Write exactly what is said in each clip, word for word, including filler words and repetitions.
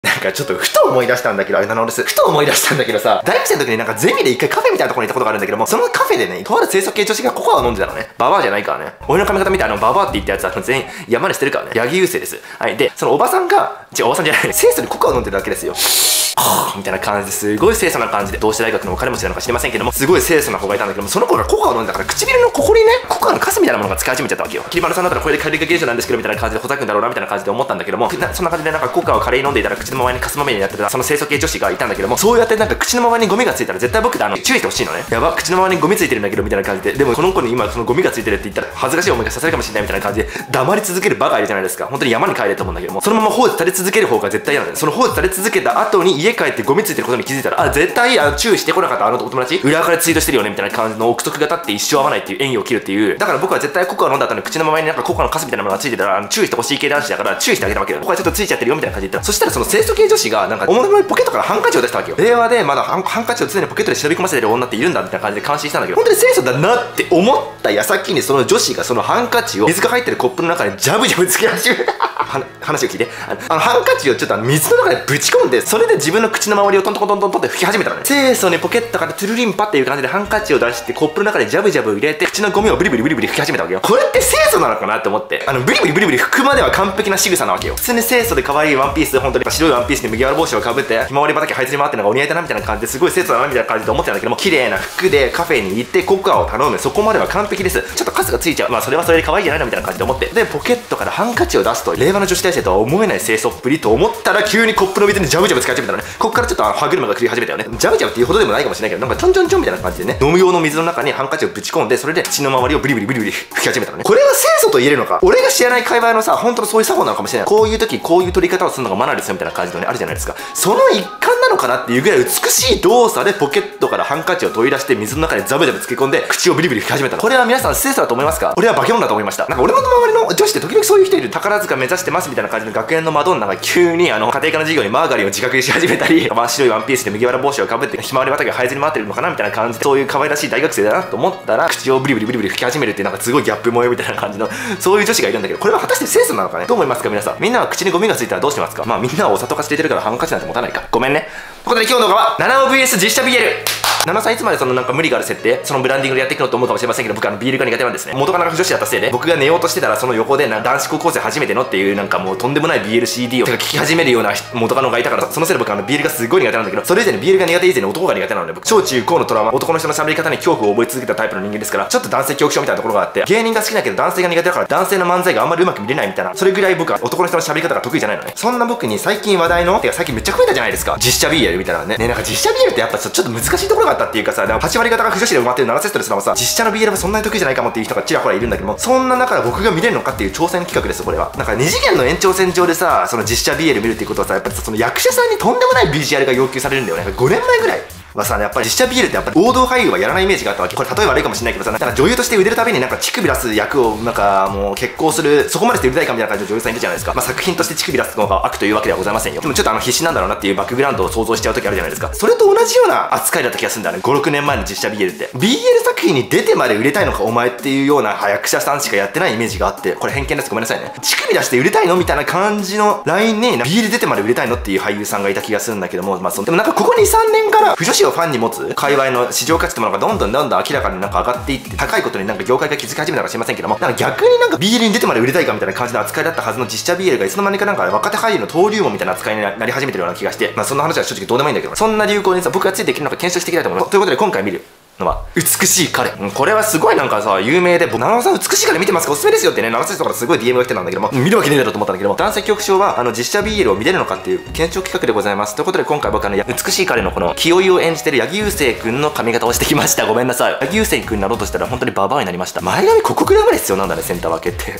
なんかちょっとふと思い出したんだけど、あれなのです。ふと思い出したんだけどさ、大学生の時になんかゼミで一回カフェみたいなところに行ったことがあるんだけども、そのカフェでね、とある清楚系女子がココアを飲んでたのね。ババアじゃないからね。俺の髪型見てあの、ババアって言ったやつは全員山にしてるからね。ヤギ優勢です。はい。で、そのおばさんが、違う、おばさんじゃない、清楚にココアを飲んでるだけですよ。みたいな感じですごい清楚な感じで、同志大学のお金持ちなのか知りませんけども、すごい清楚な子がいたんだけども、その子がココアを飲んだから唇のここにね、ココアのカスみたいなものが使い始めちゃったわけよ。キリマルさんだったらこれでカレーが現象なんですけどみたいな感じでほざくんだろうなみたいな感じで思ったんだけども、そんな感じでなんかココアをカレー飲んでいたら口の周りにカスまみれになってたその清楚系女子がいたんだけども、そうやってなんか口の周りにゴミがついたら絶対僕であの注意してほしいのね。やば、口の周りにゴミついてるんだけどみたいな感じで、でもこの子に今そのゴミがついてるって言ったら恥ずかしい思いがさせるかもしれないみたいな感じで黙り続けるバカいるじゃないですか。本当に山に帰れと思うんだけども、そのまま放置され続ける方が絶対嫌なんだよ。その放置され続けた後に家帰ってゴミついてることに気づいたら、あ、絶対あの注意してこなかったあのお友達裏垢でツイートしてるよねみたいな感じの憶測が立って一生会わないっていう縁を切るっていう。だから僕は絶対ココア飲んだ後に口の周りになんかココアのカスみたいなものがついてたらあの注意してほしい系男子だから注意してあげたわけよ。ここはちょっとついちゃってるよみたいな感じで言ったら、そしたらその清楚系女子がなんか表のポケットからハンカチを出したわけよ。令和でまだハンカチを常にポケットに忍び込ませてる女っているんだみたいな感じで感心したんだけど、本当に清楚だなって思った矢先にその女子がそのハンカチを水が入ってるコップの中にジャブジャブつけ始めた話を聞いて、あのあのハンカチをちょっとあの水の中でぶち込んで、それで自分の口の周りをトントントントントンって拭き始めたのね。清楚にポケットからトゥルリンパっていう感じでハンカチを出してコップの中でジャブジャブ入れて口のゴミをブリブリブリブリ拭き始めたわけよ。これって清楚なのかなって思って、あのブリブリブリブリ拭くまでは完璧な仕草なわけよ。普通に清楚で可愛いワンピース、本当に白いワンピースに麦わら帽子をかぶってひまわり畑這いずり回ってるのがお似合いだなみたいな感じですごい清楚だなみたいな感じで思ってたんだけども、綺麗な服でカフェに行ってココアを頼む、そこまでは完璧です。ちょっとカスがついちゃう、まあそれはそれで可愛いじゃないのみたいな感じで思って、でポケットからハンカチを出すと令和の女子大生とは思えない清楚っぷりと思ったら、急にコップの水にジャブジャブ使い始めたのね。ここからちょっと歯車が繰り始めたよね。ジャブジャブっていうほどでもないかもしれないけど、なんかちょんちょんちょんみたいな感じでね、飲む用の水の中にハンカチをぶち込んで、それで口の周りをブリブリブリブリ拭き始めたのね。これは清楚と言えるのか、俺が知らない界隈のさ、本当のそういう作法なのかもしれない。こういう時こういう取り方をするのがマナーですよみたいな感じのね、あるじゃないですか。その一環なのかなっていうぐらい美しい動作でポケットからハンカチを取り出して水の中にザブザブ漬け込んで口をブリブリ拭き始めたの。これは皆さん清楚だと思いますか？俺は化け物だと思いました。なんか俺の周りの女子って時々そういう人いる。宝塚目指してますみたいな感じの学園のマドンナが急にあの家庭科の授業にマーガリンを自覚し始めたり、真っ白いワンピースで麦わら帽子をかぶってひまわり畑が這いずり回ってるのかなみたいな感じで、そういう可愛らしい大学生だなと思ったら口をブリブリブリブリ拭き始めるっていう、なんかすごいギャップ萌えみたいな感じのそういう女子がいるんだけど、これは果たして清楚なのかね。どう思いますか皆さん。みんなは口にゴミがついたらどうしてますか？まあみんなはお砂糖化しててるからハンカチなんて持たないか、ごめんね。ということで今日の動画は ななお ブイエス 実写 ビーエル。ナナさんいつまでそのなんか無理がある設定、そのブランディングでやっていくのと思うかもしれませんけど、僕あのビールが苦手なんですね。元カノが女子だったせいで、僕が寝ようとしてたらその横でな男子高校生初めてのっていうなんかもうとんでもない ビーエルシーディー を聴き始めるような元カノがいたから、そのせいで僕あのビールがすごい苦手なんだけど、それ以前にビールが苦手以前に男が苦手なので、僕小中高のトラウマ、男の人の喋り方に恐怖を覚え続けたタイプの人間ですから、ちょっと男性恐怖症みたいなところがあって、芸人が好きだけど男性が苦手だから男性の漫才があんまりうまく見れないみたいな、それぐらい僕は男の人の喋り方が得意じゃないのね。そんな僕に最近話題のてか最近めっちゃ増えたじゃないですか、実写 ビーエル みたいなね。ね、なんか実写 ビーエル ってやっぱちょっと難しいところがあったっていうかさ、はち割方が不女子で埋まってるナナセストレスなのさ、実写の ビーエル はそんなに得意じゃないかもっていう人がちらほらいるんだけども、そんな中で僕が見れるのかっていう挑戦企画ですよこれは。なんかに次元の延長線上でさ、その実写 ビーエル 見るっていうことはさ、やっぱりその役者さんにとんでもないビジュアルが要求されるんだよね。ごねんまえぐらいはさ、やっぱり実写 ビーエル ってやっぱり王道俳優はやらないイメージがあったわけ。これ例え悪いかもしれないけどさ、なんか女優として売れるためになんか乳首出す役をなんかもう結婚する、そこまでして売りたいかみたいな感じの女優さんいるじゃないですか。まあ作品として乳首出すのが悪というわけではございませんよ。でもちょっとあの必死なんだろうなっていうバックグラウンドを想像しちゃう時あるじゃないですか。それと同じような扱いだった気がするんだね、ごろくねんまえの実写 ビーエル って。 ビーエル 作品に出てまで売れたいのかお前っていうような役者さんしかやってないイメージがあって、これ偏見です、ごめんなさいね。乳首出して売れたいのみたいな感じのラインに ビーエル 出てまで売れたいのっていう俳優さんがいた気がするんだけども、まあそのでもなんかここにさんねんから不女子をファンに持つ界隈の市場価値ってものがどんどんどんどん明らかになんか上がっていって、高いことになんか業界が気づき始めたのか知りませんけども、なんか逆になんか ビーエル に出てまで売れたいかみたいな感じの扱いだったはずの実写 ビーエル がいつの間にかなんか若手俳優の登竜門みたいな扱いになり始めてるような気がして、まあそんな話は正直どうでもいいんだけど、そんな流行にさ僕がついていけるのか検証していきたいと思います。ということで今回見るのは美しい彼、うん、これはすごいなんかさ有名で、ナナさん美しい彼見てますかおすすめですよってね、ナナセストからすごい ディーエム が来てたんだけども、見るわけねえだろうと思ったんだけども、男性恐怖症はあの実写 ビーエル を見れるのかっていう検証企画でございます。ということで今回僕はね、美しい彼のこの清居を演じてる八木勇征君の髪型をしてきました。ごめんなさい。八木勇征君になろうとしたら本当にババアになりました。前髪ここぐらいまで必要なんだね、センター分けって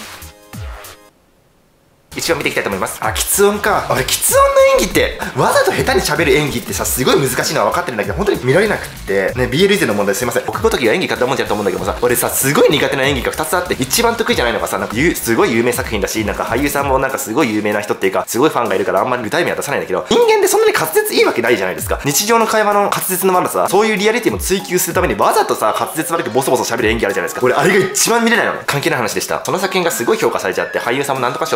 一応見ていきたいと思います。あ、喫音か。俺、喫音の演技って、わざと下手に喋る演技ってさ、すごい難しいのは分かってるんだけど、本当に見られなくって、ね、ビーエル 以前の問題すいません。僕ごときが演技かって思っちゃうと思うんだけどもさ、俺さ、すごい苦手な演技がふたつあって、一番得意じゃないのがさ、なんかすごい有名作品だし、なんか俳優さんもなんかすごい有名な人っていうか、すごいファンがいるからあんまり具体名は出さないんだけど、人間でそんなに滑舌いいわけないじゃないですか。日常の会話の滑舌の悪さ、そういうリアリティも追求するためにわざとさ、滑舌悪くボソボソ喋る演技あるじゃないですか。俺、あれが一番見れないのね。関係ない話でした。その作品がすごい評価されちゃって、俳優さんもなんとか賞とか取っちゃって、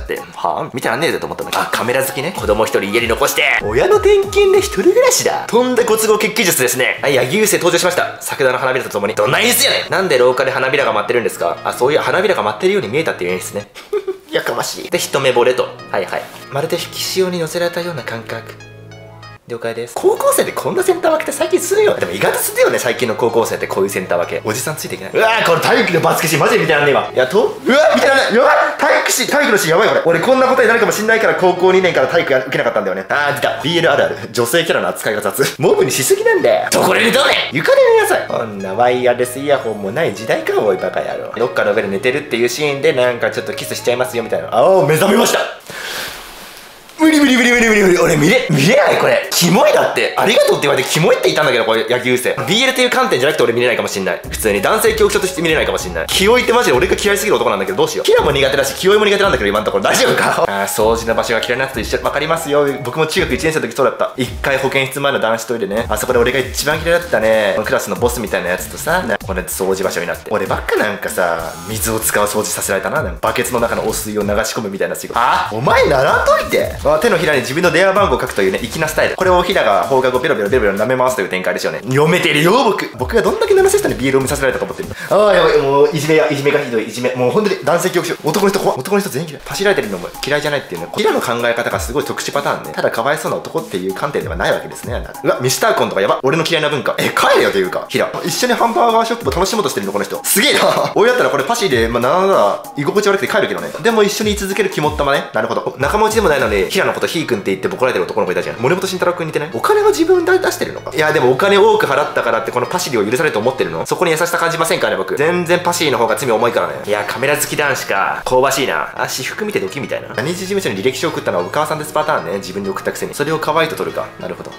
ってはぁ見てらんねえぜと思ったんだけど、あ、カメラ好きね。子供一人家に残して親の転勤で一人暮らしだ。とんだご都合決起術ですね。はい、柳生星登場しました。桜の花びらとともに。どんな演出やねん。なんで廊下で花びらが舞ってるんですか。あ、そういう花びらが舞ってるように見えたっていう演出ね。やかましい。で、一目惚れと。はいはい。まるで引き潮に乗せられたような感覚。了解です。高校生でこんなセンター分けって最近するよ。でも意外とするよね、最近の高校生ってこういうセンター分け。おじさんついていけない。うわー、これ体育のバスケシーンマジで見てらんねえわ。やっとうわ見てらんない。やばい、体育史体育のシーンやばいこれ。俺こんなことになるかもしんないから高校にねんから体育受けなかったんだよね。あー出た ビーエル あるある。女性キャラの扱いが雑。モブにしすぎなんだよ。どこで寝とんねん。床で寝なさい。こんなワイヤレスイヤホンもない時代か。おいバカ野郎。どっかの上で寝てるっていうシーンでなんかちょっとキスしちゃいますよみたいな。ああ目覚めました。無理無理無理無理無理無理。俺見れ、見れないこれ。キモいだって。ありがとうって言われてキモいって言ったんだけど、これ、野球生。ビーエル っていう観点じゃなくて俺見れないかもしんない。普通に男性恐怖症として見れないかもしんない。清居ってマジで俺が嫌いすぎる男なんだけど、どうしよう。キラも苦手だし、清居も苦手なんだけど、今のところ大丈夫か。あー、掃除の場所が嫌いなやつと一緒。わかりますよ。僕も中学いちねん生の時そうだった。一回保健室前の男子トイレね。あそこで俺が一番嫌いだったね。クラスのボスみたいなやつとさ、これ掃除場所になって。俺ばっかなんかさ、水を使う掃除させられたな。バケツの中の汚水を流し込むみたいな仕事。あ、お前習っといて。あ、手のひらに自分の電話番号を書くというね、粋なスタイル。これをひらが放課後ベロベロベロベロ舐め回すという展開でしょうね。読めてるよ、僕。僕がどんだけナナセスタにビールを見させられたと思ってる。ああ、やばい、もう、いじめや、いじめがひどい、いじめ。もう本当に男性恐怖症。男の人怖い。男の人全員嫌い。走られてるのも嫌いじゃないっていうね。ひらの考え方がすごい特殊パターンね。ただかわいそうな男っていう観点ではないわけですね。うわ、ミスターコンとかやば。俺の嫌いな文化。え、帰れよというか。ひら。一緒にハンバーガーショップを楽しもうとしてるの、この人。すげえな。俺だったらこれパシで、まあ、なんなら、居心地悪くて帰るけどね。でも一緒に居続ける肝っ玉ね。なるほど。仲間内でもないのに、ひらのことひーくんって言ってボコられてる男の子いたじゃん。森本慎太郎くん似てない？お金は自分で出してるのか。いやでもお金多く払ったからってこのパシリを許されると思ってるの？そこに優しさ感じませんかね僕。全然パシリの方が罪重いからね。いやカメラ好き男子か。香ばしいな。あ、私服見てドキみたいな。ジャニーズ事務所に履歴書を送ったのはお母さんですパターンね。自分で送ったくせに。それを可愛いと取るか。なるほど。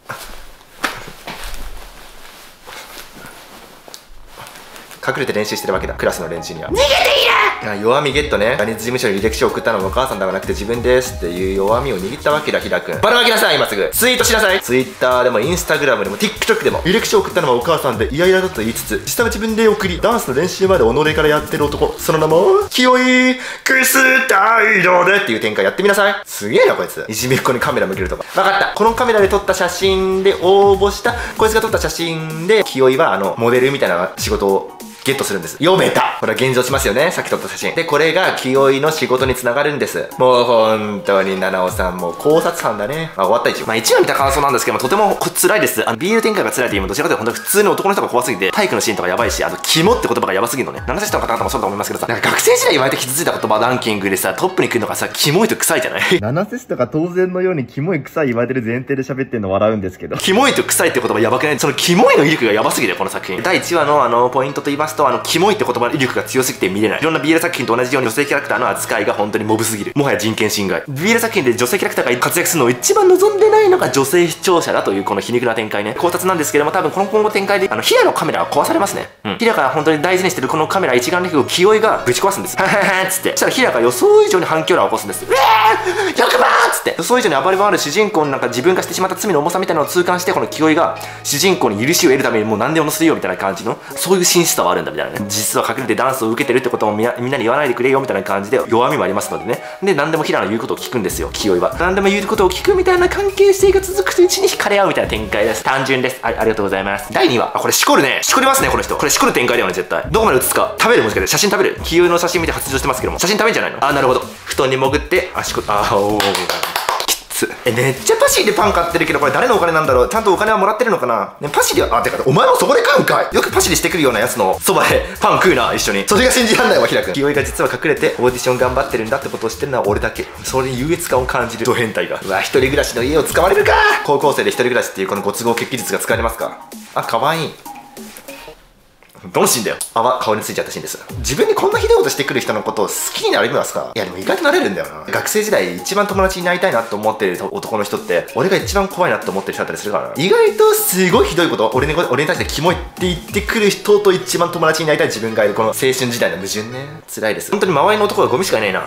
隠れて練習してるわけだ。クラスの練習には。逃げている。あ、弱みゲットね。ジャニーズ事務所に履歴書を送ったのもお母さんではなくて自分ですっていう弱みを握ったわけだ、ひらくん。ばらまきなさい、今すぐ。ツイートしなさい。ツイッターでもインスタグラムでも TikTok でも履歴書を送ったのはお母さんでイライラだと言いつつ、実際は自分で送り、ダンスの練習まで己からやってる男。その名も、清居クス態度でっていう展開やってみなさい。すげえな、こいつ。いじめっ子にカメラ向けるとか。わかった。このカメラで撮った写真で応募した、こいつが撮った写真で、清居はあの、モデルみたいな仕事を、ゲットするんです。読めた。これは現像しますよね。さっき撮った写真。で、これが清居の仕事につながるんです。もう本当に七尾さんも考察班だね。あ、終わった一応。まあ一話見た感想なんですけども、とても辛いです。あの、ビール展開が辛いというよりも、どちらかというと本当に普通の男の人が怖すぎて、体育のシーンとかやばいし、あと、キモって言葉がやばすぎるのね。七瀬の方々もそうだと思いますけどさ、なんか学生時代言われて傷ついた言葉ランキングでさ、トップに来るのがさ、キモいと臭いじゃない七瀬氏とか当然のようにキモい臭い言われてる前提で喋ってんの笑うんですけど。 キモいと臭いって言葉やばくない？そのキモいの威力がやばすぎて、この作品。だいいちわのあの、ポイントと言いますと、あの、キモいって言葉の威力が強すぎて見れない。いろんな ビーエル 作品と同じように女性キャラクターの扱いが本当にモブすぎる。もはや人権侵害。ビーエル 作品で女性キャラクターが活躍するのを一番望んでないのが女性視聴者だというこの皮肉な展開ね。考察なんですけども、多分この今後展開で、あの、ヒラのカメラは壊されますね。うん。ヒラが本当に大事にしてるこのカメラ一眼レフを清居がぶち壊すんです。はははっつって。そしたらヒラが予想以上に反響を起こすんです。うわー !ひゃく 万っつって。予想以上に暴れ回る主人公のなんか自分がしてしまった罪の重さみたいなのを痛感して、この清居が主人公に許しを得るためにもう何でもするよみたいな感じの、そういう真摯さはあるんだみたいなね。実は隠れてダンスを受けてるってこともみんなみんなに言わないでくれよみたいな感じで弱みもありますのでね。で、何でもヒラの言うことを聞くんですよ、清居は。何でも言うことを聞くみたいな関係性が続くとうちに惹かれ合うみたいな展開です。単純です。はい、ありがとうございます。だいにわ。あ、これしこるね。しこりますね、この人。これしこる展開だよね、絶対。どこまで映すか。食べるもしかして。写真食べる。清居の写真見て発情してますけども。写真食べんじゃないの？あ、なるほど。布団に潜って、あ、しこ、あ、おー。え、めっちゃパシリでパン買ってるけど、これ誰のお金なんだろう。ちゃんとお金はもらってるのかな。ね、パシリは、あ、てか、お前もそこで食うんかい。よくパシリしてくるようなやつのそばでパン食うな、一緒に。それが信じらんないわ、ひらくん。清居が実は隠れてオーディション頑張ってるんだってことを知ってるのは俺だけ。それに優越感を感じるド変態が。うわ、一人暮らしの家を使われるか。高校生で一人暮らしっていうこのご都合決起術が使えますか。あ、かわいい。どんしんだよ。泡、顔についちゃったシーンです。自分にこんなひどいことしてくる人のことを好きになりますか？いやでも意外となれるんだよな。学生時代一番友達になりたいなと思ってる男の人って、俺が一番怖いなって思ってる人だったりするからな。意外とすごいひどいこと、俺に、俺に対してキモいって言ってくる人と一番友達になりたい自分がいるこの青春時代の矛盾ね。辛いです。本当に周りの男がゴミしかいないな。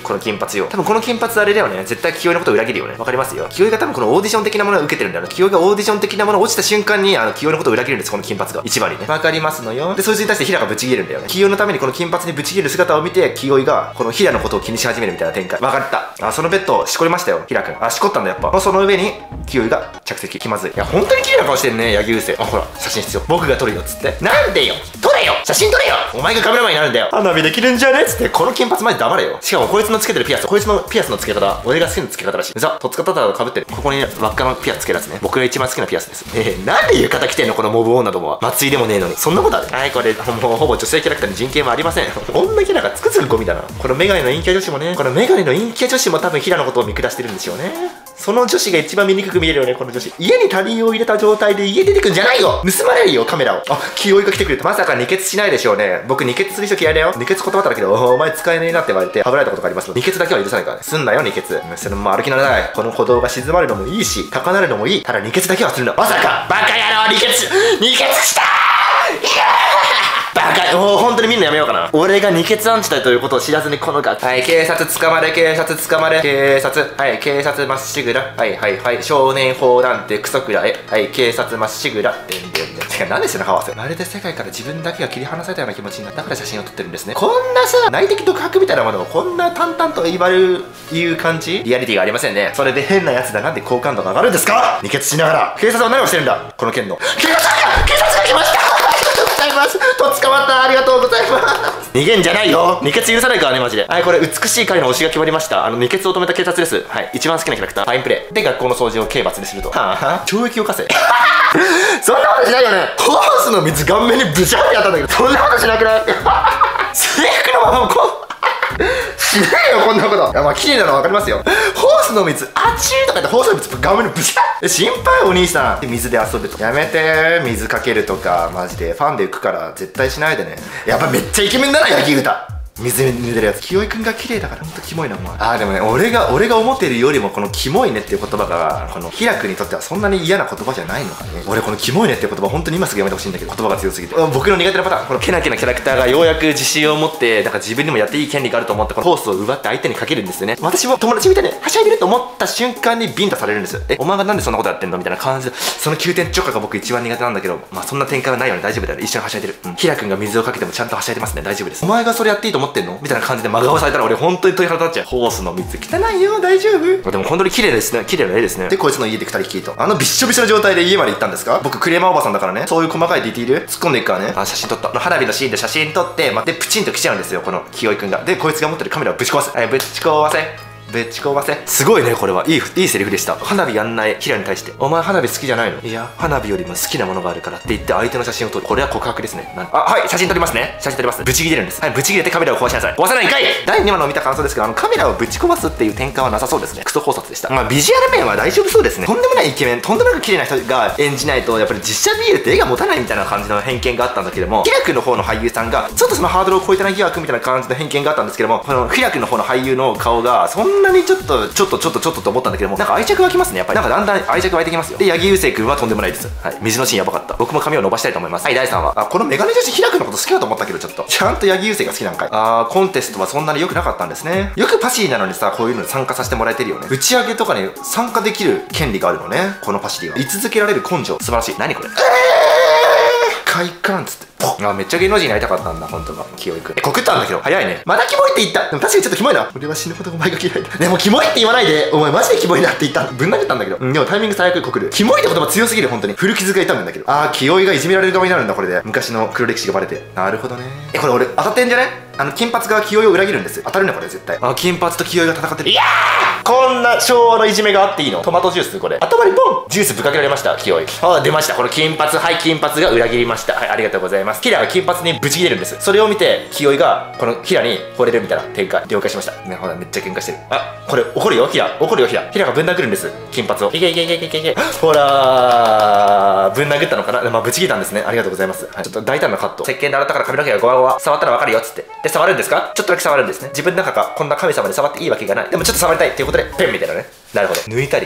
この金髪よ。多分この金髪あれだよね。絶対清居のことを裏切るよね。わかりますよ。清居が多分このオーディション的なものを受けてるんだよね。清居がオーディション的なものを落ちた瞬間に、あの、清居のことを裏切るんです、この金髪が。一番にね。わかりますのよ。で、そいつに対して平がブチ切れるんだよね。清居のためにこの金髪にブチ切れる姿を見て、清居が、この平のことを気にし始めるみたいな展開。わかった。あ、そのベッド、しこりましたよ、平くん。あ、しこったんだ、やっぱ。その上に、清居が着席。気まずい。いや、本当に綺麗な顔してんね、柳生星。あ、ほら、写真必要。僕が撮るよ、つって。なんでよ撮れよ写真撮れよお前がカメラマンになるんだよ花火できるんじゃねつって、この金髪前で黙れよ。しかもこいつのつけてるピアス、こいつのピアスの付け方、俺が好きな付け方らしい。さ、とっつかたたかぶってる。ここに輪っかのピアスつけるやつね。僕が一番好きなピアスです。えー、なんで浴衣着てんのこのモブ女どもは。松井でもねえのに。そんなことある？はい、これ、もうほぼ女性キャラクターに人権はありません。女キャラがつくづくゴミだな。このメガネの陰キャ女子もね、このメガネの陰キャ女子も多分平のことを見下してるんでしょうね。その女子が一番醜く見えるよね、この女子。家に他人を入れた状態で家出てくんじゃないよ盗まれるよ、カメラを。あ、清居が来てくれた。まさか二血しないでしょうね。僕二血する人嫌いだよ。二血断っただけで、お前使えねえなって言われて、はぶられたことがありますので、二血だけは許さないからね。すんなよ、二血。それも歩きなさい。この歩道が静まるのもいいし、高鳴るのもいい。ただ二血だけはするな。まさかバカ野郎二血二血したーいやーバカ、もう本当に見んのやめようかな。俺が二血アンチだということを知らずにこの学、はい、警察捕まれ、警察捕まれ、警察、はい、警察まっしぐら、はいはいはい、少年法なんてクソくらえ、はい、警察まっしぐら、でんでんでん。てか、なんで背中合わせまるで世界から自分だけが切り離されたような気持ちになったから写真を撮ってるんですね。こんなさ、内的独白みたいなものをこんな淡々と言われる、いう感じリアリティがありませんね。それで変なやつだなんで好感度が上がるんですか二血しながら。警察は何をしてるんだこの件の。警察が警察が来ましたと捕まった。ありがとうございます逃げんじゃないよ。二血許さないからねマジで。はい、これ美しい彼の推しが決まりました。あの二血を止めた警察です。はい、一番好きなキャラクターファインプレーで学校の掃除を刑罰にすると、はあ、懲役を課せそんなことしないよね。ホースの水顔面にブシャってやったんだけど、そんなことしなくない制服のままこうしねえよこんなこと。いや、まあ綺麗なの分かりますよ。ホースの水あちーとか言ってホースの水顔面にブシャッ。心配お兄さん。水で遊ぶとやめて。水かけるとかマジでファンで浮くから絶対しないでね。やっぱめっちゃイケメンだな焼き歌。水に濡れるやつ。清居くんが綺麗だからほんとキモいなお前。あーでもね、俺が俺が思ってるよりもこのキモいねっていう言葉がこの平くんにとってはそんなに嫌な言葉じゃないのかね。俺このキモいねっていう言葉本当に今すぐやめてほしいんだけど、言葉が強すぎて。僕の苦手なパターン、このケナケナキャラクターがようやく自信を持ってなんか自分にもやっていい権利があると思ってこのホースを奪って相手にかけるんですよね。私も友達みたいにはしゃいでると思った瞬間にビンタされるんですよ。え、お前がなんでそんなことやってんのみたいな感じで、その急転直下が僕一番苦手なんだけど、まあそんな展開はないよね。大丈夫だよね。一緒にはしゃいでる。うん、平くんが水をかけてもちゃんとはしゃいでますね。大丈夫です。お前がそれやっていいと思ってんのみたいな感じで真顔されたら俺本当に鳥肌立っちゃう。ホースの水汚いよ。大丈夫？でも本当に綺麗ですね。綺麗な絵ですね。でこいつの家でふたりきりと、あのびっしょびしょの状態で家まで行ったんですか？僕クレーマーおばさんだからね、そういう細かいディティール突っ込んでいくからね。あ、写真撮った。花火のシーンで写真撮って、ま、でプチンと来ちゃうんですよこの清居くんが。でこいつが持ってるカメラをぶち壊す。はい、ぶち壊せぶち壊せ。すごいねこれは。いいいいセリフでした。花火やんない平に対して、お前花火好きじゃないの？いや花火よりも好きなものがあるからって言って相手の写真を撮る。これは告白ですね。あ、はい、写真撮りますね。写真撮ります。ぶち切れるんです。はい、ぶち切れてカメラを壊しなさい。壊さないんかい。だいにわの見た感想ですけど、あのカメラをぶち壊すっていう展開はなさそうですね。クソ考察でした。まあビジュアル面は大丈夫そうですね。とんでもないイケメン、とんでもなく綺麗な人が演じないとやっぱり実写ビールって絵が持たないみたいな感じの偏見があったんだけども、平くんの方の俳優さんがちょっとそのハードルを超えてない疑惑みたいな感じの偏見があったんですけども、この平くんの方の俳優の顔がそんなにちょっとちょっとちょっとちょっとと思ったんだけども、なんか愛着湧きますね。やっぱりなんかだんだん愛着湧いてきますよ。で柳生星君はとんでもないです。はい、水のシーンやばかった。僕も髪を伸ばしたいと思います。はい、だいさんわ。あ、このメガネ女子平くんのこと好きだと思ったけど、ちょっとちゃんと柳生星が好きなんかい。あー、コンテストはそんなに良くなかったんですね。よくパシリなのにさ、こういうのに参加させてもらえてるよね。打ち上げとかに参加できる権利があるのね、このパシリは。居続けられる根性素晴らしい。何これ、えー、快感っつって。あ、めっちゃ芸能人になりたかったんだ、本当は。清居くん。え、告ったんだけど、早いね。まだキモいって言った。でも確かにちょっとキモいな。俺は死ぬほどお前が嫌いだ。でもキモいって言わないで。お前マジでキモいなって言った。ぶん殴ったんだけど。うん、でもタイミング最悪告る。キモいって言葉強すぎる、本当に。古傷が痛むんだけど。あー、清居がいじめられる側になるんだ、これで。昔の黒歴史がバレて。なるほどね。え、これ俺当たってんじゃね？あの、金髪が清居を裏切るんですよ。当たるね、これ絶対。あ、金髪と清居が戦ってる。いやー、こんな昭和のいじめがあっていいの？トマトジュース、これ。頭にポンジュースぶっかけられました、清居。あ、出ました。この金髪。はい、金髪が裏切りました。はい、ありがとうございます。キラが金髪にぶち切れるんです。それを見て、清居が、このヒラに惚れるみたいな展開。了解しました。ね、ほら、めっちゃ喧嘩してる。あ、これ、怒るよ、ヒラ。怒るよ、ヒラ。ヒラがぶん殴るんです。金髪を。いけいけいけいけいけいけ。ほらー、ぶん殴ったのかな？まあ、ぶち切れたんですね。ありがとうございます。はい、ちょっと大胆なカット。石鹸で洗ったから髪の毛がゴワゴワ。触ったらわかるよ、つって。で、触るんですか？ちょっとだけ触るんですね。自分の中がこんな神様で触っていいわけがない。でもちょっと触りたいっていうことで、ペンみたいなね。なるほど。抜いたり、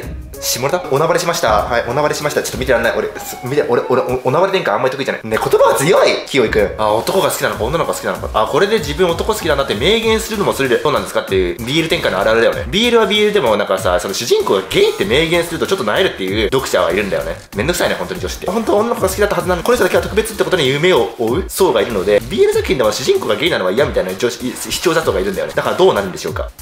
下ネタおなばれしました。はい、おなばれしました。ちょっと見てらんない。俺、見て、俺、俺、おなばれ展開あんまり得意じゃない。ね、言葉が強い清居くん。あ、男が好きなのか女の子が好きなのか。あ、これで自分男好きだなって明言するのもそれでどうなんですかっていう ビーエル 展開のあるあるだよね。ビーエル は ビーエル でもなんかさ、その主人公がゲイって明言するとちょっと萎えるっていう読者はいるんだよね。めんどくさいね、本当に女子って。本当は女の子が好きだったはずなのに、この人だけは特別ってことに夢を追う層がいるので、ビーエル 作品では主人公がゲイなのは嫌みたいな女子視聴者層がいるんだよね。だからどうなるんでしょうか。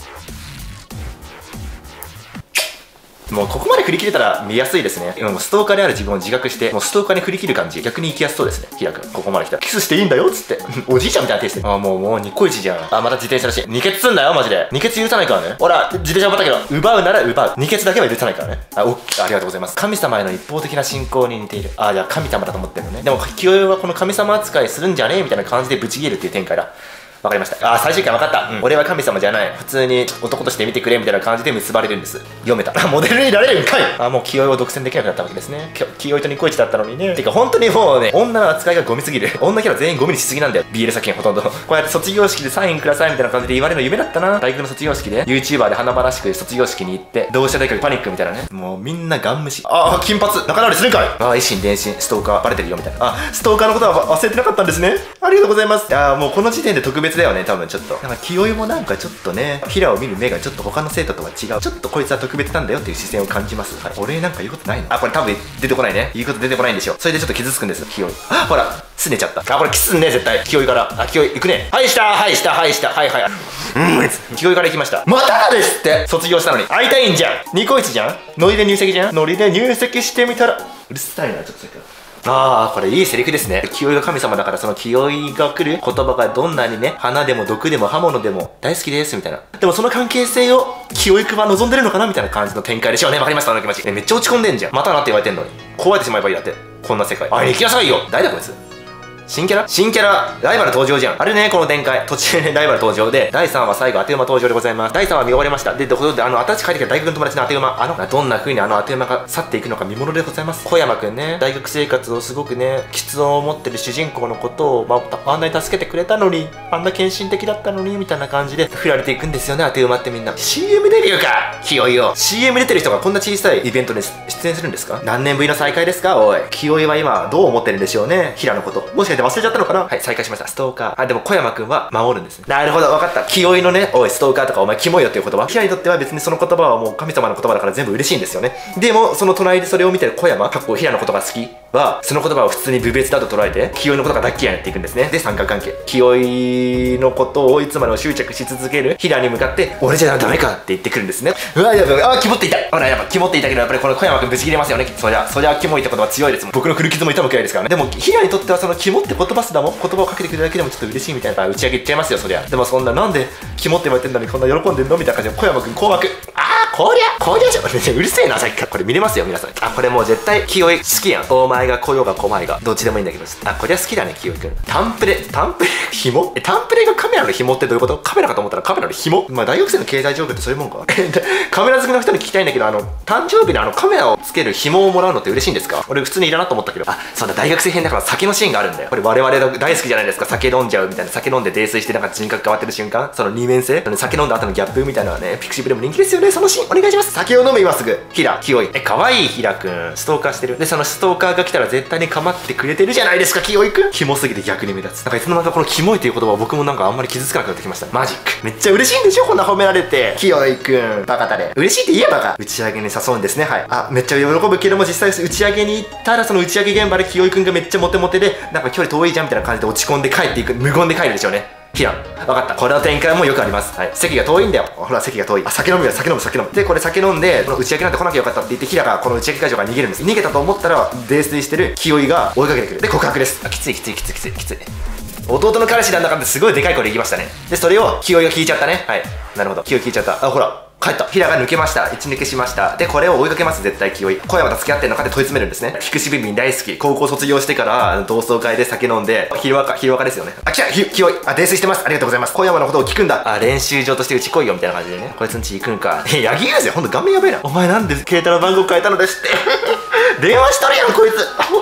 もうここまで振り切れたら見やすいですね。今もうストーカーである自分を自覚して、もうストーカーに振り切る感じ、逆に行きやすそうですね。ひらくん、ここまで来たら。キスしていいんだよっつって。おじいちゃんみたいな手して。あ、もう、もう、ニッコイチじゃん。あ、また自転車らしい。二ケツすんだよ、マジで。二ケツ許さないからね。ほら、自転車奪ったけど、奪うなら奪う。二ケツだけは許さないからね。あ、おっ、ありがとうございます。神様への一方的な信仰に似ている。あ、じゃあ神様だと思ってるのね。でも、清居はこの神様扱いするんじゃねえみたいな感じでブチ切れるっていう展開だ。わかりました。あ、最終回わかった。うん、俺は神様じゃない。普通に男として見てくれみたいな感じで結ばれるんです。読めた。モデルになれるんかい。あ、もう清居を独占できなくなったわけですね。清居とニコイチだったのにね。てか本当にもうね、女の扱いがゴミすぎる。女キャラ全員ゴミにしすぎなんだよ。ビーエル 作品ほとんど。こうやって卒業式でサインくださいみたいな感じで言われるの夢だったな。大学の卒業式で YouTuber で華々しく卒業式に行って、同志社大学パニックみたいなね。もうみんなガン無視。ああ、金髪。仲直りするんかい。ああ、一心伝心。ストーカーバレてるよみたいな。あ、ストーカーのことは忘れてなかったんですね。ありがとうございます。ああ、もうこの時点で特別だよね、多分ちょっと。なんか清居もなんかちょっとね、ヒラを見る目がちょっと他の生徒とは違う。ちょっとこいつは特別なんだよっていう視線を感じます。はい、俺なんか言うことないの。あ、これ多分出てこないね。言うこと出てこないんでしょ。それでちょっと傷つくんですよ、清居。あ、ほら、すねちゃった。あ、これキスんね、絶対。清居から。あ、清居行くね。はい、した、はい、した、はい、した、はい、はい。うん、清居から行きました。またですって。卒業したのに。会いたいんじゃん。ニコイチじゃん。ノリで入籍じゃん。ノリで入籍してみたら。うるさいな、ちょっとさっきから。ああ、これいいセリフですね。清居が神様だから、その清居が来る言葉がどんなにね、花でも毒でも刃物でも大好きですみたいな。でもその関係性を清居くんは望んでるのかなみたいな感じの展開でしょうね。わかりました、あの気持ち。え、めっちゃ落ち込んでんじゃん。またなって言われてんのに。壊れてしまえばいいだって。こんな世界。あれ、行きなさいよ。誰だこいつ。新キャラ新キャラ、ライバル登場じゃん。あれね、この展開。途中でライバル登場で、だいさんわ最後、当て馬登場でございます。だいさんわ見終わりました。で、どこで、あの、新しく帰ってきた大学の友達の当て馬。あの、どんな風にあの当て馬が去っていくのか見ものでございます。小山くんね、大学生活をすごくね、喫音を持ってる主人公のことを、まあ、あんなに助けてくれたのに、あんな献身的だったのに、みたいな感じで、振られていくんですよね、当て馬ってみんな。シーエム デビューか清居を。シーエム 出てる人がこんな小さいイベントに出演するんですか？何年ぶりの再会ですかおい。清居は今、どう思ってるんでしょうね、平のこと。もしかして忘れちゃったのかな。はい、再開しました。ストーカー。あ、でも小山くんは守るんですね。なるほど、分かった。清居のね、おい、ストーカーとかお前キモいよっていう言葉。平にとっては別にその言葉はもう神様の言葉だから全部嬉しいんですよね。でも、その隣でそれを見てる小山、かっこ平のことが好きは、その言葉を普通に部別だと捉えて、清居のことが大っ嫌いになっていくんですね。で、三角関係。清居のことをいつまでも執着し続ける平に向かって、俺じゃダメかって言ってくるんですね。うわ、やばい、あ、キモっていた。ほら、やっぱキモっていたけど、やっぱりこの小山くんぶち切れますよね。そりゃ、そりゃキモいって言葉強いですもん。僕の古傷も痛むくらいですからね。でも、平にとってはそのキモって言葉すらも、言葉をかけてくれるだけでもちょっと嬉しいみたいな打ち上げいっちゃいますよ、そりゃ。でもそんな、なんでキモって言われてんのにこんな喜んでんのみたいな感じで小山くん困惑。あー、こりゃ、こりゃじゃん。うるせえな、さっきから。これ見れますよ、皆さん。あ、これもう絶対清居好きやん。お前が来ようが来まいが。どっちでもいいんだけど。あ、こりゃ好きだね、清居くん。タンプレ、タンプレ紐え、タンプレがカメラの紐ってどういうこと？カメラかと思ったらカメラの紐？まあ大学生の経済状況ってそういうもんか。カメラ好きの人に聞きたいんだけど、あの、誕生日のあのカメラをつける紐をもらうのって嬉しいんですか？俺普通にいらなと思ったけど。あ、そうだ、大学生編だから酒のシーンがあるんだよ。これ我々の大好きじゃないですか。酒飲んじゃうみたいな。酒飲んで泥酔してなんか人格変わってる瞬間。その二面性。酒飲んだ後のギャップみたいなのはね、ピクシブでも人気ですよね。そのシーンお願いします。酒を飲む今すぐ。平、清居。え、可愛い平くん。ストーカーしてる。で、そのストーカーが来たら絶対に構ってくれてるじゃないですか、清居くん。キモすぎて逆に目立つ。なんかいつの間にかこのキモいという言葉は僕もなんかあんまり傷つかなくなってきました。マジック。めっちゃ嬉しいんでしょこんな褒められて。清居くん。バカだね。嬉しいって言えばか。打ち上げに誘うんですね。はい。あ、めっちゃ喜ぶけども実際打ち上げに行ったらその打ち上げ現場で清居くんがめっちゃモテモテで、なんか距離遠いじゃんみたいな感じで落ち込んで帰っていく。無言で帰るでしょうね。平。分かった。これの展開もよくあります。はい。席が遠いんだよ。ほら、席が遠い。あ、酒飲むよ、酒飲む、酒飲む。で、これ酒飲んで、この打ち上げなんて来なきゃよかったって言って、平がこの打ち上げ会場から逃げるんです。逃げたと思ったら、泥酔してる清居が追いかけてくる。で、告白です。あ、きついきついきついきついきつい。弟の彼氏なんだかってすごいでかい声で言いましたね。で、それを清居が聞いちゃったね。はい。なるほど。清居聞いちゃった。あ、ほら。帰った。平が抜けました。一抜けしました。で、これを追いかけます、絶対清居。小山と付き合ってんのかって問い詰めるんですね。ピクシビンビン大好き。高校卒業してから、同窓会で酒飲んで、昼若、昼若ですよね。あ、来た清居。あ、泥酔してます。ありがとうございます。小山のことを聞くんだ。あ、練習場としてうち来いよ、みたいな感じでね。こいつんち行くんか。え、ヤギユーズよ。ほんと顔面やべえな。お前なんで携帯の番号変えたのですって。電話しとるやん、こいつ。こ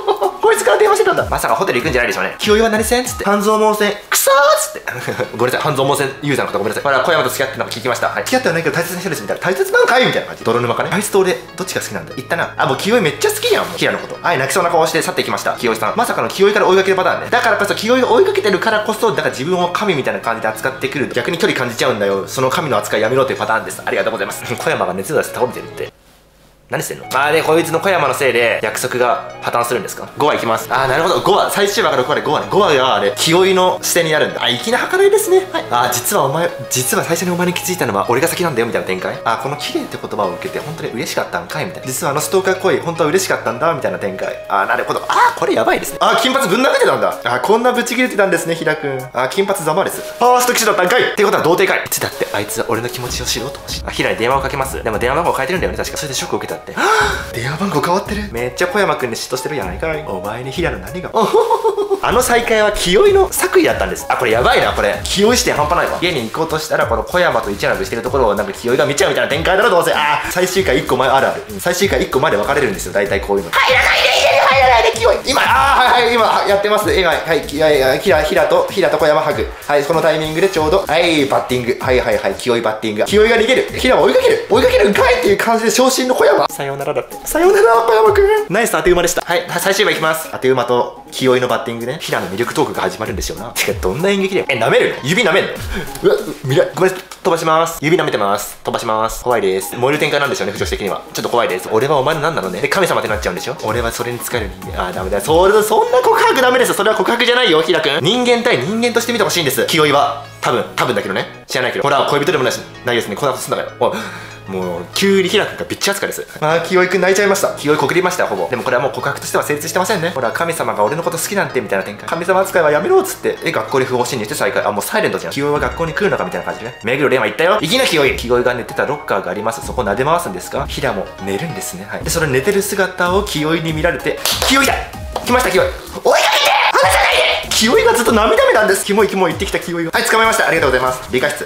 こいつから電話してたんだ。まさかホテル行くんじゃないでしょうね。清居は何線つって。半蔵門線、くそーっつって。ごめんなさい、半蔵門線ユーザーの方ごめんなさい。ほら、小山と付き合ってなんか聞きました。はい。付き合ってはないけど大切な人ですみたいな。大切なんかいみたいな感じ。泥沼かね。あいつと俺、どっちが好きなんだ言ったな。あ、もう清居めっちゃ好きやん。もう平のこと。はい、泣きそうな顔して去っていきました。清居さん。まさかの清居から追いかけるパターンね。だからこそ清居が追いかけてるからこそ、だから自分を神みたいな感じで扱ってくる。逆に距離感じちゃうんだよ。その神の扱いやめろというパターンです。ありがとうございます。小山が熱を出して倒れてるって。何してんの？まあね、こいつの小山のせいで約束が破綻するんですか？ ご 話いきます。あー、なるほど。ごわ、最終話からここまでごわね。ごわがあれ、清居の視点になるんだ。あ、粋な計らいですね。はい。あー、実はお前、実は最初にお前に気づいたのは俺が先なんだよみたいな展開。あー、この綺麗って言葉を受けて本当に嬉しかったんかいみたいな。実はあのストーカー行為、本当は嬉しかったんだみたいな展開。あー、なるほど。あー、これやばいですね。あー、金髪ぶん殴ってたんだ。あー、こんなブチ切れてたんですね、平くん。あー、金髪ざまです。ファースト騎士だったんかいってことは童貞かい。いつだってあいつは俺の気持ちを知ろうとし。あ、平に電話をかけます。でも電話番号変えてるんだよね、確か。それでショックを受けたって。はぁ電話番号変わってる。めっちゃ小山くんに嫉妬してるやないかい。お前に平野何があの再会は清居の作為だったんです。あ、これやばいな、これ清居視点半端ないわ。家に行こうとしたらこの小山と一並びしてるところをなんか清居が見ちゃうみたいな展開だろどうせ。あー、最終回いっこ前あるある、うん、最終回いっこまで分かれるんですよ、大体こういうの。入らないで家に入らないで清居今。あー、はいはい、今やってます。今はい、いやいや、平平と平と小山ハグ。はい、このタイミングでちょうどはいバッティング。はいはいはい、清居バッティング。清居が逃げる、平は追いかける追いかけるんかいっていう感じで昇進の小山。さようならだって。さようなら小山くん。ナイス当て馬でした。はい、最終話いきます。当て馬と清居のバッティングね。平の魅力トークが始まるんですよな。てかどんな演劇だよ。え、舐めるの？指舐めんの？うわ、未来ごめん、飛ばします。指舐めてます。飛ばします。怖いです。燃える展開なんでしょうね、不女子的には。ちょっと怖いです。俺はお前の何なのね。で、神様ってなっちゃうんでしょ。俺はそれに使える人間。あー、ダメだ。それ、そんな告白ダメです。それは告白じゃないよ、平くん。人間対人間として見てほしいんです。清居は。多分、多分だけどね。知らないけど。ほら、恋人でもないし、ないですね。こんなことすんだから。おい。もう急に平くんがビッチ扱いです。あー、清居くん泣いちゃいました。清居告りましたよ、ほぼ。でもこれはもう告白としては成立してませんね。ほら、神様が俺のこと好きなんてみたいな展開。神様扱いはやめろっつって。え、学校に不法侵入して再開。あ、もうサイレントじゃん。清居は学校に来るのかみたいな感じでね。目黒蓮は言ったよ。行きな清居。清居が寝てたロッカーがあります。そこ撫で回すんですか？平も寝るんですね。はい。で、その寝てる姿を清居に見られて、清居だ来ました清居。追いかけて離さないで。清居がずっと涙目なんです。キモいキモい言ってきた清居が。はい、捕まえました。ありがとうございます。理科室。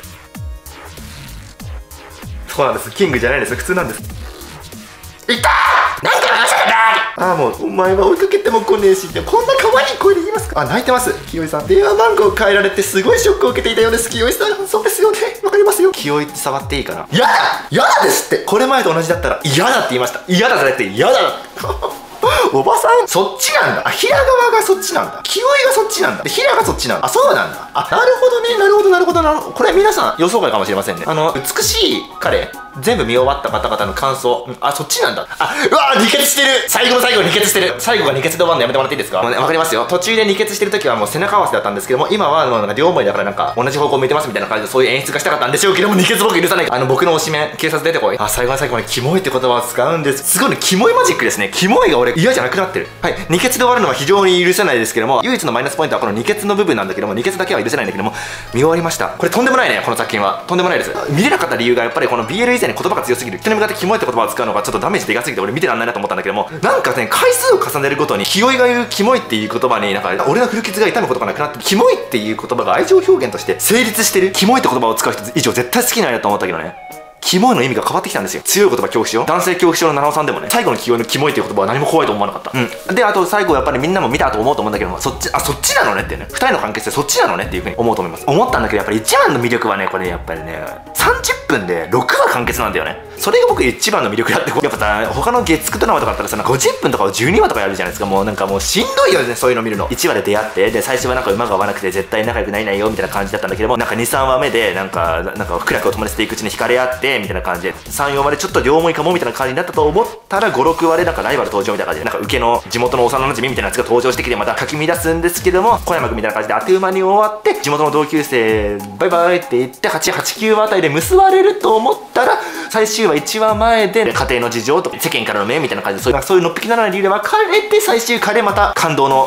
そうなんです。キングじゃないです。普通なんです。いったーなんて話したんだ。ああ、もうお前は追いかけても来ねえしってこんな可愛い声で言いますか。あ、泣いてます。清居さん電話番号変えられてすごいショックを受けていたようです。清居さんそうですよね、わかりますよ。清居って触っていいかな。やだやだですって。これ前と同じだったら嫌だって言いました。嫌だじゃなくて嫌だおばさんそっちなんだ。あ、平側がそっちなんだ。清居がそっちなんだ。で、平がそっちなんだ。あ、そうなんだ。あ、なるほどね。なるほどなるほどなるほど。これ皆さん予想外かもしれませんね。あの、美しい彼全部見終わった方々の感想。うん、あ、そっちなんだ。あ、うわー、二血してる。最後の最後に二血してる。最後が二血で終わるのやめてもらっていいですか。もうね、わかりますよ。途中で二血してる時はもう背中合わせだったんですけども、今はもうなんか両思いだからなんか同じ方向向いてますみたいな感じでそういう演出がしたかったんでしょうけども、二血僕許さない。あの、僕の推しメン、警察出てこい。あ、最後の最後までキモいって言葉を使うんです。すごいね、キモいマジックですね。キモいが俺嫌じゃなくなってる。はい、二血で終わるのは非常に許せないですけども、唯一のマイナスポイントはこの二血の部分なんだけども、二血だけは許せないんだけども、見終わりました。これとんでもないね、この作品は。とんでもないです。見れなかった理由がやっぱりこの ビーエル 以前に言葉が強すぎる。人に向かってキモいって言葉を使うのがちょっとダメージでかすぎて俺見てらんないなと思ったんだけども、なんかね、回数を重ねるごとに清居が言うキモいっていう言葉になんか俺の古傷が痛むことがなくなって、キモいっていう言葉が愛情表現として成立してる。キモいって言葉を使う人以上絶対好きなんやと思ったけどね。キモいの意味が変わってきたんですよ。強い言葉恐怖症、男性恐怖症の七尾さんでもね、最後の清居のキモいっていう言葉は何も怖いと思わなかった。うん。で、あと最後やっぱりみんなも見たと思うと思うんだけども、そっち、あ、そっちなのねってね。二人の関係性そっちなのねっていうふうに思うと思います。思ったんだけど、やっぱり一番の魅力はね、これやっぱりね、さんじゅっぷんでろくわ完結なんだよね。それが僕一番の魅力だって。やっぱさ、他の月くドラマとかだったらさ、ごじゅっぷんとかをじゅうにわとかやるじゃないですか。もうなんかもうしんどいよね、そういうの見るの。いちわで出会って、で、最初はなんか馬が合わなくて絶対仲良くなれないよみたいな感じだったんだけども、なんかに、さんわめで、なんか、なんか苦楽を共にしていくうちに惹かれ合って、みたいな感じで、さん、よんわでちょっと両思いかもみたいな感じになったと思ったら、ご、ろくわでなんかライバル登場みたいな感じで、なんか受けの地元の幼馴染みたいなやつが登場してきて、またかき乱すんですけども、小山君みたいな感じであっという間に終わって、地元の同級生、バイバイって言って、はち、はち、きゅうわあたりで結ばれると思ったら、最終話いちわまえで、家庭の事情とか世間からの目みたいな感じで、そういう、そういうのっぴきならない理由で別れて、最終回でまた感動の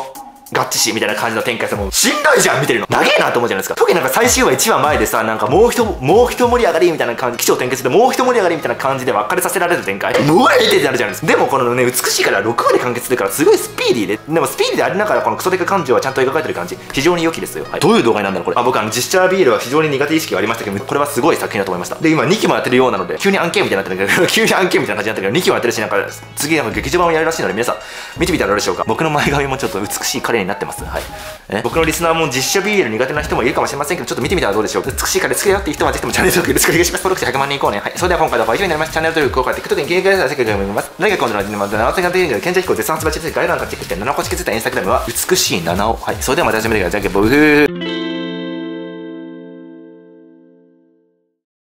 合致しみたいな感じの展開さ、もうしんどいじゃん見てるの。長えなと思うじゃないですか。特になんか最終話いちわまえでさ、なんかもう一、もう一盛り上がりみたいな感じ、起承転結でもう一盛り上がりみたいな感じで別れさせられる展開。うわえってなるじゃないですか。でもこのね、美しいからろくわで完結するからすごいスピーディーで、でもスピーディーでありながらこのクソデカ感情はちゃんと描かれてる感じ。非常に良きですよ。はい。どういう動画になるんだろうこれ。あ、僕あの、実写ビールは非常に苦手意識がありましたけど、これはすごい作品だと思いました。で、今にきもやってるようなので、急に案件みたいになってるんだけど、急に案件みたいな感じになってるけど、にきもやってるし、なんか、次なんか劇場版をやるらしいので、皆さん、見てみたらどうでしょうか。僕の前髪もちょっと美しい彼になってます。はい。え僕のリスナーも実写ビール苦手な人もいるかもしれませんけど、ちょっと見てみたらどうでしょう。美しい彼好きだよっていう人はぜひともチャンネル登録よろしくお願いします。登録者ひゃくまん人いこうね。はい。それでは今回の動画は以上になります。チャンネル登録、高評価、TikTok に掲載させていただきます。何か今度の味にまたななせんが出るんで、賢者飛行絶賛発売中です。概要欄からチェックして、ななこし気づいたインスタグラムは美しいななを。はい。それではまた始めてください。じゃあ、ブー。